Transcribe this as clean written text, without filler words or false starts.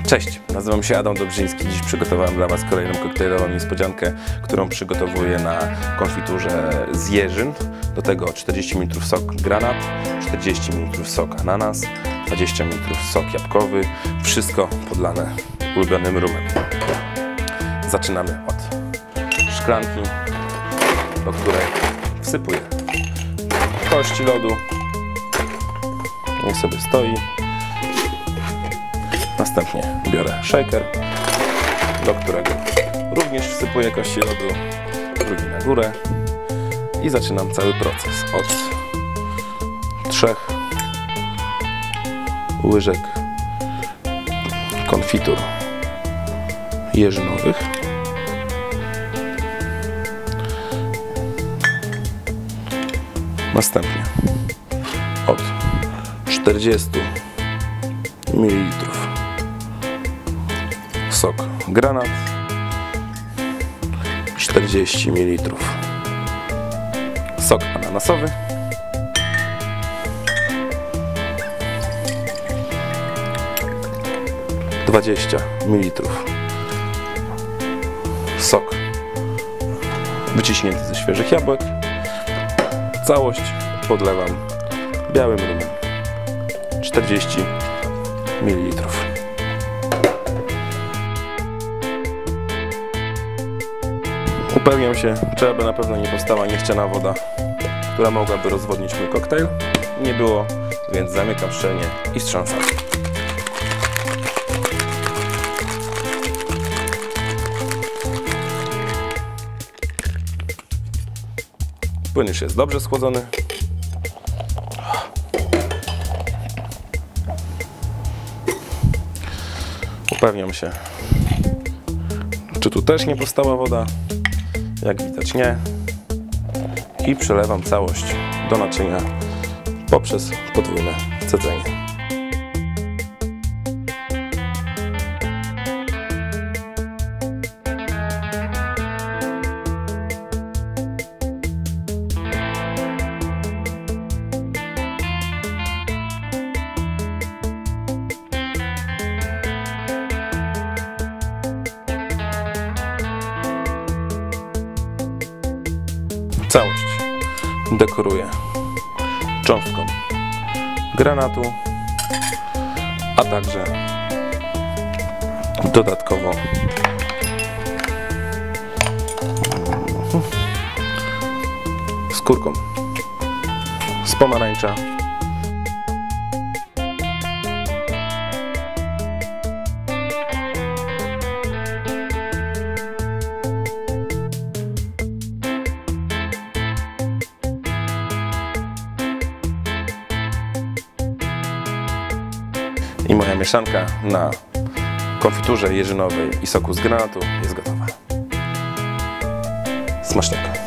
Cześć, nazywam się Adam Dobrzyński. Dziś przygotowałem dla Was kolejną koktajlową niespodziankę, którą przygotowuję na konfiturze z jeżyn. Do tego 40 ml sok granat, 40 ml sok ananas, 20 ml sok jabłkowy. Wszystko podlane ulubionym rumem. Zaczynamy od szklanki, do której wsypuję kości lodu. Niech sobie stoi. Następnie biorę shaker, do którego również wsypuję kości lodu, drugi na górę i zaczynam cały proces od 3 łyżek konfitur jeżynowych. Następnie od 40 ml sok granat, 40 ml sok ananasowy, 20 ml sok wyciśnięty ze świeżych jabłek. Całość podlewam białym rumem, 40 ml. Upewniam się, czy aby na pewno nie powstała niechciana woda, która mogłaby rozwodnić mój koktajl. Nie było, więc zamykam szczelnie i wstrząsam. Płyn już jest dobrze schłodzony. Upewniam się, czy tu też nie powstała woda. Jak widać nie. I przelewam całość do naczynia poprzez podwójne cedzenie. Całość dekoruję cząstką granatu, a także dodatkowo skórką z pomarańcza. I moja mieszanka na konfiturze jeżynowej i soku z granatu jest gotowa. Smacznego!